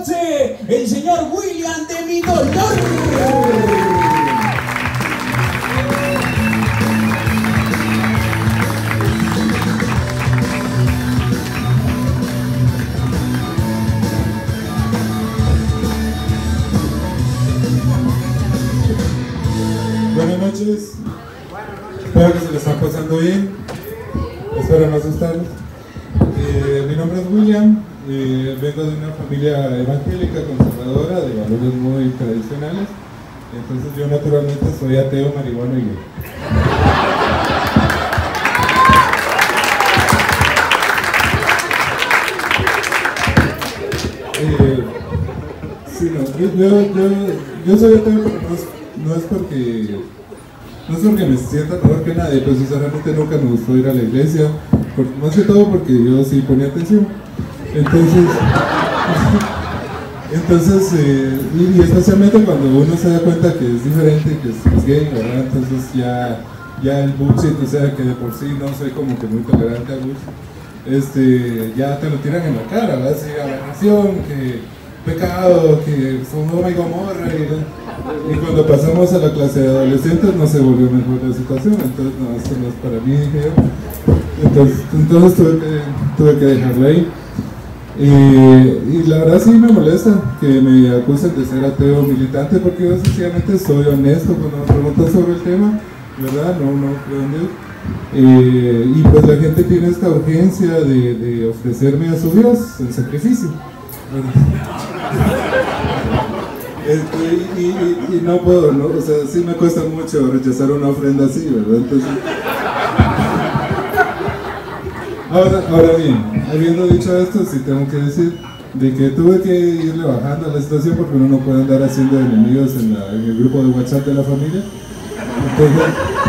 noche, el señor William de mi dolor. Buenas noches, espero que se le están pasando bien, espero no asustarlos. Mi nombre es William, vengo de una familia evangélica conservadora de valores muy tradicionales, entonces yo naturalmente soy ateo, marihuano y gay. Sí, no, yo soy ateo, pero no es porque me sienta mejor que nadie, pues sinceramente nunca me gustó ir a la iglesia, más que todo porque yo sí ponía atención. Entonces, y especialmente cuando uno se da cuenta que es diferente, que es gay, ¿verdad? Entonces ya el bullshit, o sea que de por sí no soy como que muy tolerante al bullshit, ya te lo tiran en la cara, ¿verdad? Sí, aberración, que pecado, que son Sodoma y Gomorra, y cuando pasamos a la clase de adolescentes no se volvió mejor la situación, entonces no, esto no es para mí, dije yo. Entonces tuve que dejarlo ahí. Y la verdad sí me molesta que me acusen de ser ateo militante, porque yo sencillamente soy honesto cuando me preguntan sobre el tema, ¿verdad? No creo en Dios. Y pues la gente tiene esta urgencia de ofrecerme a su Dios el sacrificio, y no puedo, ¿no? O sea, sí me cuesta mucho rechazar una ofrenda así, ¿verdad? Entonces, ahora bien, habiendo dicho esto, sí tengo que decir de que tuve que irle bajando a la situación porque uno no puede andar haciendo enemigos en el grupo de WhatsApp de la familia. Entonces,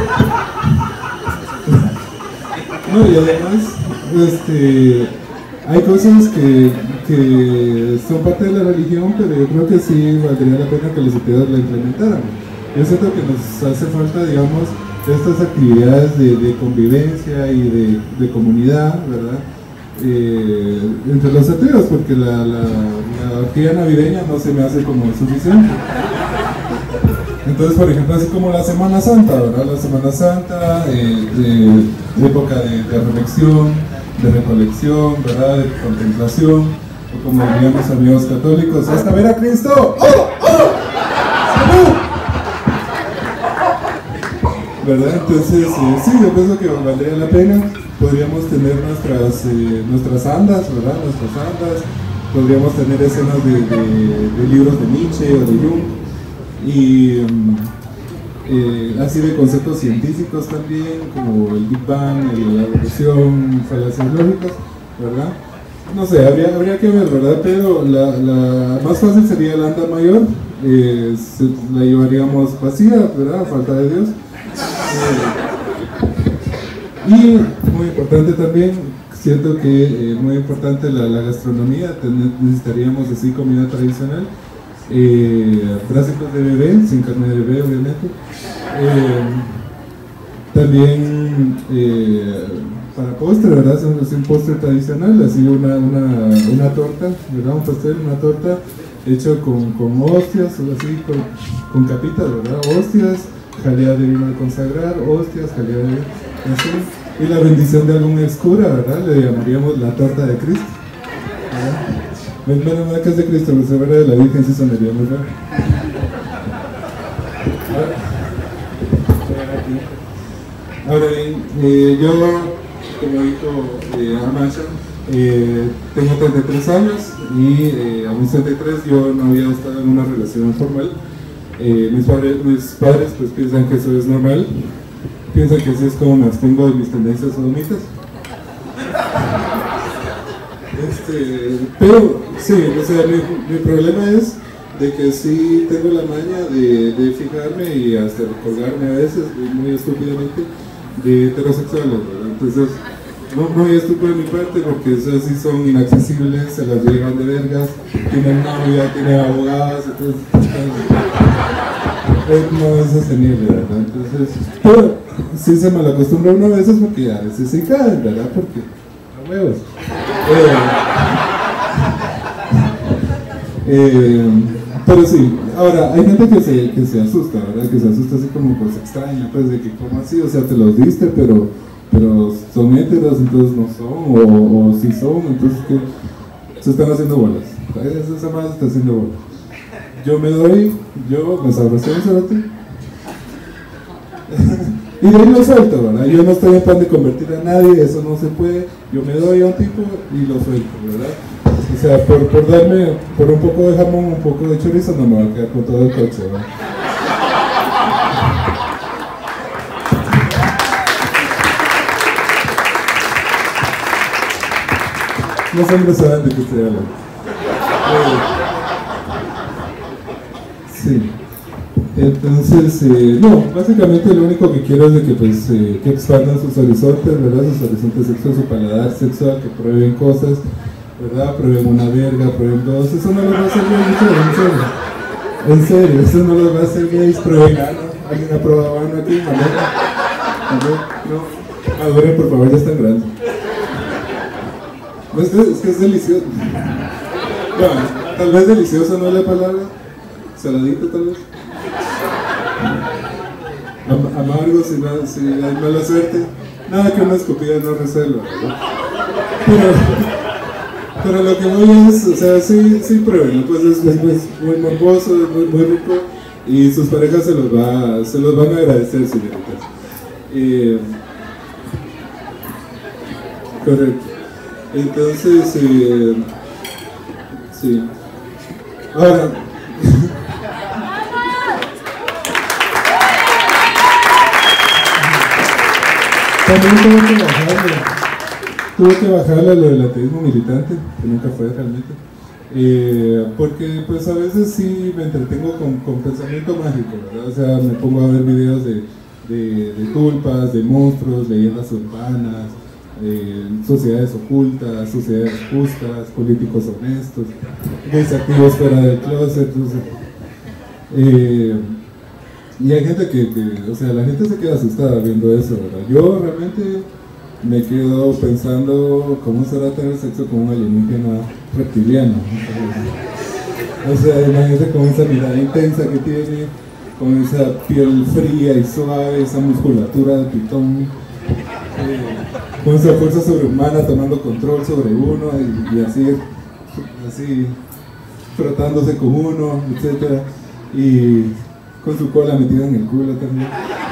no, y además, hay cosas que son parte de la religión, pero yo creo que sí valdría la pena que los ateos la implementaran. Yo siento que nos hace falta, digamos, estas actividades de convivencia y de comunidad, ¿verdad? Entre los ateos, porque la actividad navideña no se me hace como suficiente. Entonces, por ejemplo, así como la Semana Santa, ¿verdad? La Semana Santa, época de reflexión, de recolección, ¿verdad? De contemplación, o como dirían los amigos católicos, ¡hasta ver a Cristo! ¡Oh! ¡Oh! ¡Salud! ¿Verdad? Entonces, sí, yo pienso que valdría la pena. Podríamos tener nuestras andas, ¿verdad? Nuestras andas, podríamos tener escenas de libros de Nietzsche o de Jung, y así de conceptos científicos también, como el Big Bang, la evolución, falacias lógicas, ¿verdad? No sé, habría que ver, ¿verdad? Pero la más fácil sería el anda mayor, la llevaríamos vacía, ¿verdad? A falta de Dios. Y muy importante también, siento que es muy importante la gastronomía, necesitaríamos así comida tradicional, brácicos de bebé, sin carne de bebé obviamente, también para postre, ¿verdad? Es un postre tradicional, así una torta, ¿verdad? Un pastel, una torta hecho con hostias, así con capitas, ¿verdad? Hostias, jalea de vino al consagrar, hostias, jalea de vino, así, y la bendición de algún escura, ¿verdad? Le llamaríamos la torta de Cristo, ¿verdad? Menos mal que es de Cristo, pero se verá de la Virgen, sí sonaría muy raro. Ahora bien, yo, como dijo Amasha, tengo 33 años y a mis 33 yo no había estado en una relación formal. Mis padres pues piensan que eso es normal, piensan que así es como me abstengo de mis tendencias sodomitas. Pero sí, o sea, mi problema es de que sí tengo la maña de fijarme y hasta colgarme a veces, muy estúpidamente, de heterosexuales, ¿verdad? Entonces, no muy estúpido de mi parte porque esas sí son inaccesibles, se las llevan de vergas, tienen novia, tienen abogadas, entonces no es sostenible, ¿verdad? Entonces, pero sí se malacostumbra uno a veces porque a veces se caen, ¿verdad? Porque a huevos. Pero sí, ahora hay gente que se asusta, ¿verdad? Que se asusta así como pues extraña, pues de que como así, o sea, te los diste, pero son héteros, entonces no son, o sí son, entonces que se están haciendo bolas. Esa madre se está haciendo bolas. Yo me sabrosé un cerote. Y de ahí lo suelto, ¿verdad? Yo no estoy en plan de convertir a nadie, eso no se puede. Yo me doy a un tipo y lo suelto, ¿verdad? O sea, por darme, por un poco de jamón, un poco de chorizo, no me voy a quedar con todo el coche, ¿verdad? Los hombres saben de qué estoy hablando. Sí. Entonces, no, básicamente lo único que quiero es de que, pues, que expandan sus horizontes, ¿verdad? Sus horizontes sexuales, su paladar sexual, que prueben cosas, ¿verdad? Prueben una verga, prueben dos, eso no los va a hacer gays, en serio, eso no los va a hacer gays, prueben ano, ¿alguien ha probado ano aquí? No, adoren, por favor, ya están grandes. No, es que es delicioso. Bueno, tal vez delicioso no es la palabra, saladito tal vez. Amargo si hay mala suerte, nada que una escupida no resuelva, ¿verdad? Pero lo que voy es, o sea, sí prueben, pues es muy morboso, es muy rico y sus parejas se los van a agradecer, señoritas. Correcto. Entonces, sí. Ahora, también tuve que bajarle a lo del ateísmo militante, que nunca fue realmente, porque pues a veces sí me entretengo con pensamiento mágico, ¿verdad? O sea, me pongo a ver videos de tulpas, de monstruos, leyendas urbanas, sociedades ocultas, sociedades justas, políticos honestos, gays activos fuera del closet, y hay gente o sea, la gente se queda asustada viendo eso, ¿verdad? Yo realmente me quedo pensando cómo será tener sexo con un alienígena reptiliano. O sea, imagínate con esa mirada intensa que tiene, con esa piel fría y suave, esa musculatura de pitón, con esa fuerza sobrehumana tomando control sobre uno y así frotándose con uno, etc. Y con su cola metida en el culo también.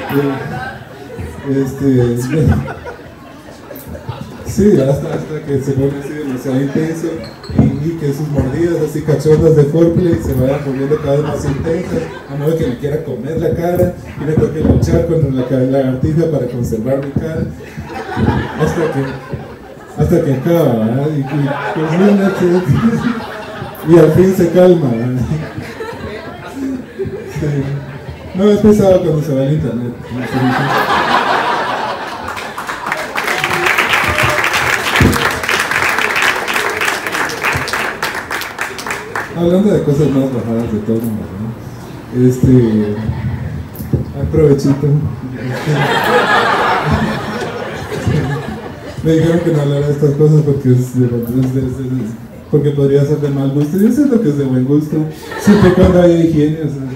Sí, hasta que se pone así demasiado intenso y que sus mordidas así cachorras de foreplay se vayan volviendo cada vez más intensas, a modo que me quiera comer la cara y me tengo que luchar contra la lagartija para conservar mi cara hasta que acaba, ¿verdad? Y al fin se calma, ¿verdad? Sí. No, es pesado cuando se va al internet. Hablando de cosas más bajadas de tono, ¿no? Aprovechito. Me dijeron que no hablara de estas cosas porque porque podría ser de mal gusto. Yo siento que es de buen gusto, siempre cuando hay higiene, o sea,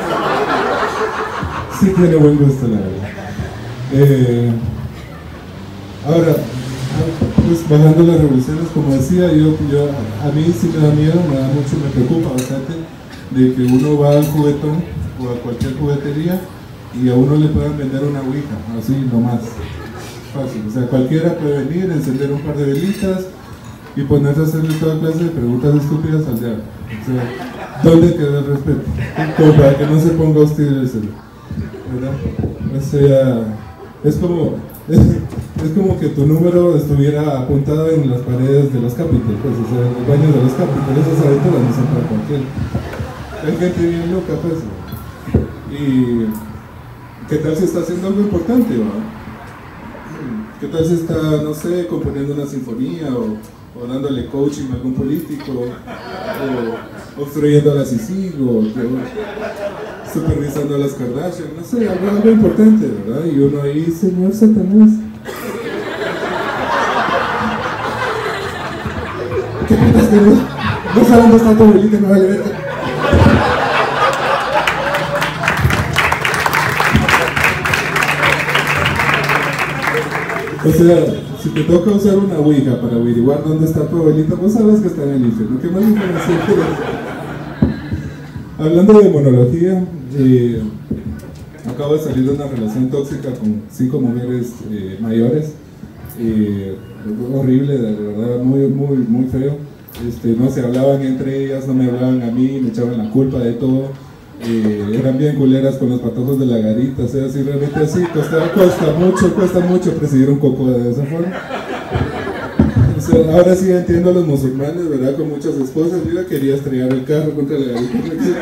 sí tiene buen gusto, la verdad. Ahora, pues bajando las revoluciones, como decía, a mí sí me da miedo, me da mucho, me preocupa bastante de que uno va al juguetón o a cualquier juguetería y a uno le puedan vender una ouija, así nomás, fácil. O sea, cualquiera puede venir, encender un par de velitas y ponerse a hacerle toda clase de preguntas estúpidas al diablo. O sea, ¿dónde queda el respeto? Como para que no se ponga hostil el celular, ¿verdad? O sea, es como que tu número estuviera apuntado en las paredes de los Capitol, pues, o sea, en los baños de los Capitol, esas aventuras no son para cualquiera. Hay gente bien loca, pues. Y ¿qué tal si está haciendo algo importante, va? ¿Qué tal si está, no sé, componiendo una sinfonía o dándole coaching a algún político o obstruyendo a la CICIG o supervisando a las Kardashian, no sé, algo importante, ¿verdad? Y uno ahí, señor Satanás, ¿qué putas querés? No sé dónde está tu abuelita, no vale verga. O sea, si te toca usar una ouija para averiguar dónde está tu abuelita, pues sabes que está en el infierno. ¿Qué más información quieres? Hablando de monología, acabo de salir de una relación tóxica con 5 mujeres mayores. Horrible, de verdad, muy feo. No se hablaban entre ellas, no me hablaban a mí, me echaban la culpa de todo. Eran bien culeras con los patojos de la garita, o sea, así realmente así, cuesta mucho presidir un coco de esa forma. O sea, ahora sí entiendo a los musulmanes, ¿verdad? Con muchas esposas, yo ya quería estrellar el carro contra la garita.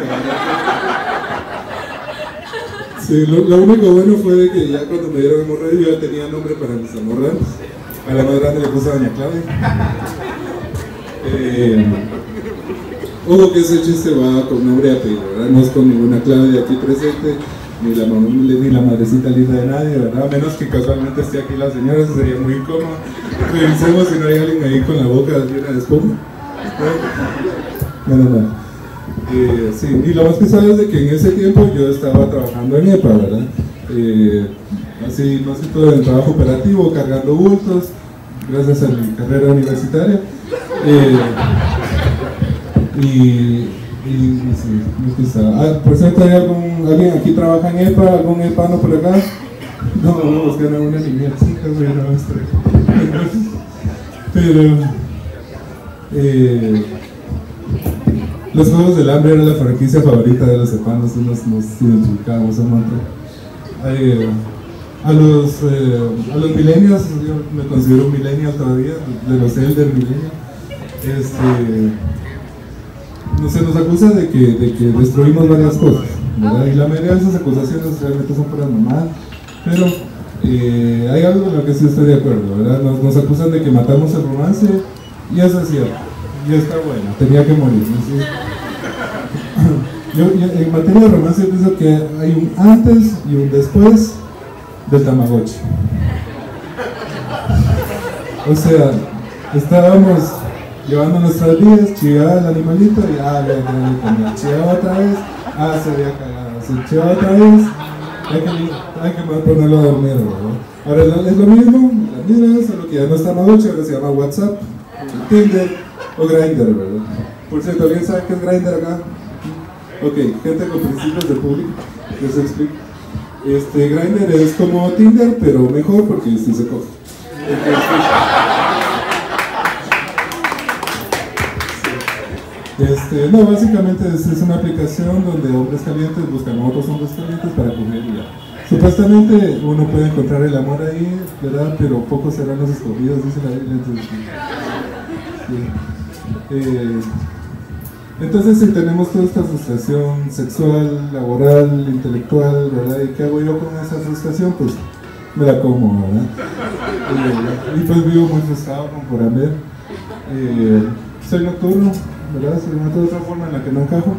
Sí, lo único bueno fue de que ya cuando me dieron hemorroides yo ya tenía nombre para mis amorranos. A la más grande le puse a Doña Claudia. Ojo que ese chiste va con nombre y apellido, ¿verdad? No es con ninguna Claudia aquí presente, ni la madrecita linda de nadie, ¿verdad? A menos que casualmente esté aquí la señora, eso sería muy incómodo. Revisemos si no hay alguien ahí con la boca llena de espuma. No. Sí, y lo más que sabes es de que en ese tiempo yo estaba trabajando en EPA, ¿verdad? Así, más que todo en trabajo operativo, cargando bultos, gracias a mi carrera universitaria. Sí, por cierto, ¿hay alguien aquí trabaja en EPA? ¿Algún EPAno por acá? No, vamos a buscar a una niña chica, güey, no, pero los Juegos del Hambre era la franquicia favorita de los EPAnos, nos identificábamos un montón. A los millennials, yo me considero un millennial todavía, de los elder millennials. No se nos acusa de que destruimos varias cosas, ¿verdad? Y la mayoría de esas acusaciones realmente son para mamá, pero hay algo en lo que sí estoy de acuerdo, ¿verdad? Nos acusan de que matamos el romance, y eso es cierto, y está bueno, tenía que morir, ¿no? ¿Sí? Yo en materia de romance pienso que hay un antes y un después del Tamagotchi. O sea, estábamos llevando nuestras vidas, chivaba el animalito y chivaba otra vez, se había cagado, se chivaba otra vez, hay que ponerlo a dormir, ¿verdad? Ahora es lo mismo, la misma, solo que ya no es Tamagotchi, ahora se llama WhatsApp, Tinder o Grindr, ¿verdad? Por cierto, ¿alguien sabe qué es Grindr acá? Ok, gente con principios de público, les explico. Grindr es como Tinder, pero mejor porque sí se coge. No, básicamente es una aplicación donde hombres calientes buscan a otros hombres calientes para coger y ya. Supuestamente uno puede encontrar el amor ahí, ¿verdad? Pero pocos serán los escogidos, dice la Biblia. Entonces, si tenemos toda esta frustración sexual, laboral, intelectual, ¿verdad? ¿Y qué hago yo con esa frustración? Pues me la como, ¿verdad? Y pues vivo muy frustrado por haber. Soy nocturno, ¿verdad? Se llama de otra forma en la que no encajo.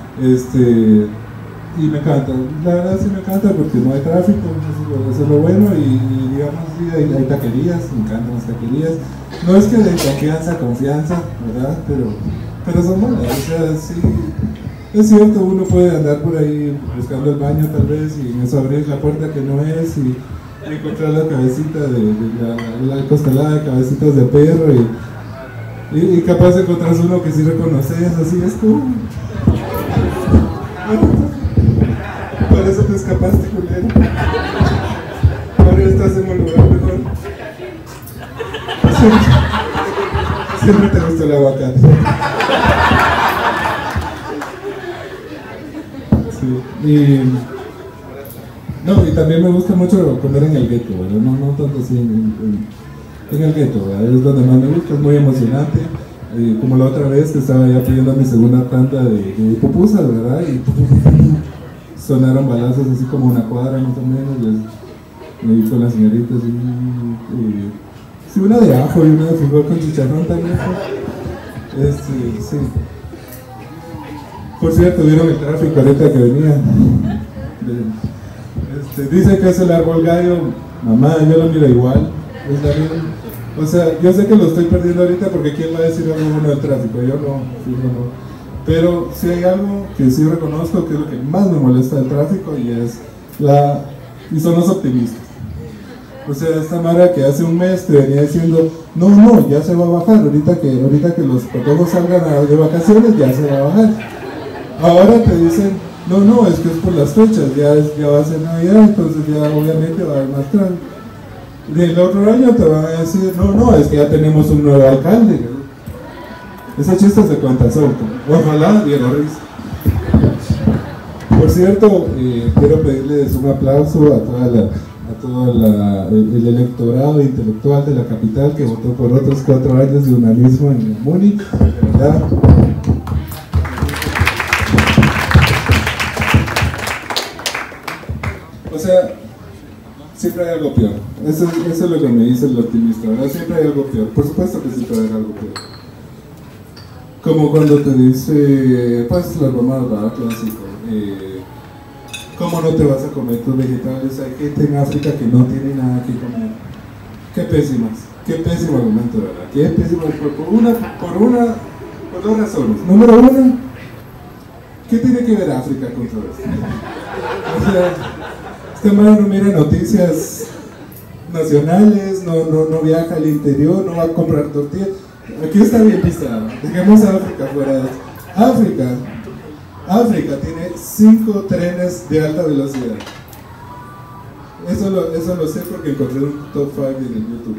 Y me encanta, la verdad sí me encanta porque no hay tráfico, eso es lo bueno. Y digamos, sí, hay taquerías, me encantan las taquerías. No es que de confianza, ¿verdad? Pero son buenas, o sea, sí. Es cierto, uno puede andar por ahí buscando el baño tal vez y en eso abrir la puerta que no es y encontrar la cabecita la costalada de cabecitas de perro y capaz de encontrarse uno que sí reconoces, así es como... Por eso te escapaste, culero. Ahora estás en un lugar mejor. Siempre te gustó el aguacate. Sí. Y también me gusta mucho comer en el gueto, ¿verdad? No tanto así en el gueto, ¿verdad? Es donde más me gusta, es muy emocionante. Como la otra vez que estaba ya pidiendo mi segunda tanda de pupusas, ¿verdad? Y sonaron balazos así como una cuadra más o menos. Me di con las señoritas sí, una de ajo y una de frijol con chicharrón también. Sí. Por cierto, vieron el tráfico ahorita que venía. Dice que es el árbol gallo. Mamá, yo lo miro igual. Es la misma. O sea, yo sé que lo estoy perdiendo ahorita porque ¿quién va a decir algo bueno del tráfico? Yo no, fijo no. Pero si hay algo que sí reconozco que es lo que más me molesta del tráfico y son los optimistas. O sea, esta mara que hace un mes te venía diciendo, no, ya se va a bajar, ahorita que los patojos salgan de vacaciones ya se va a bajar. Ahora te dicen, no, es que es por las fechas, ya va a ser Navidad, entonces ya obviamente va a haber más tráfico. Del otro año te van a decir, no, es que ya tenemos un nuevo alcalde. Ese chiste se cuenta suelto. Ojalá diera risa. Por cierto, quiero pedirles un aplauso a todo el electorado intelectual de la capital que votó por otros 4 años de unamismo en Múnich. De verdad. O sea, siempre hay algo peor. Eso es lo que me dice el optimista, ¿verdad? Siempre hay algo peor. Por supuesto que siempre hay algo peor. Como cuando te dice, pues las mamadas, ¿verdad? Clásico. ¿Cómo no te vas a comer tus vegetales? Hay gente en África que no tiene nada que comer. Qué pésimo argumento, ¿verdad? Qué pésimo, por 2 razones. Número 1, ¿qué tiene que ver África con todo esto? O sea, este man no mira noticias nacionales, no viaja al interior, no va a comprar tortillas. Aquí está bien pisado. Dejemos a África fuera de esto. África tiene 5 trenes de alta velocidad. Eso lo sé porque encontré un top 5 en YouTube.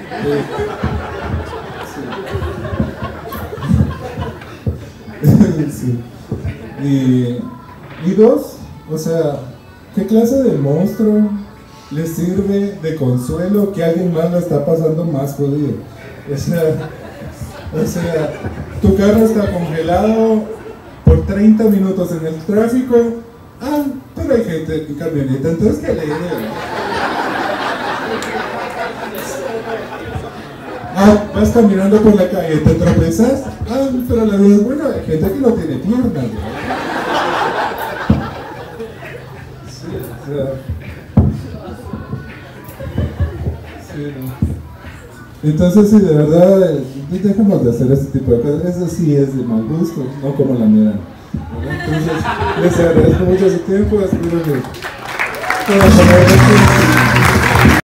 Sí. Y 2, o sea, ¿qué clase de monstruo le sirve de consuelo que alguien más la está pasando más jodido? O sea, tu carro está congelado por 30 minutos en el tráfico. Pero hay gente en camioneta, entonces qué alegre. Vas caminando por la calle, te tropezas. Pero la vida es buena, hay gente que no tiene piernas. Sí, o sea, sí, no. Entonces, sí, de verdad, dejemos de hacer este tipo de cosas. Eso sí es de mal gusto, no como la mía. Entonces, les agradezco mucho su tiempo. Espero que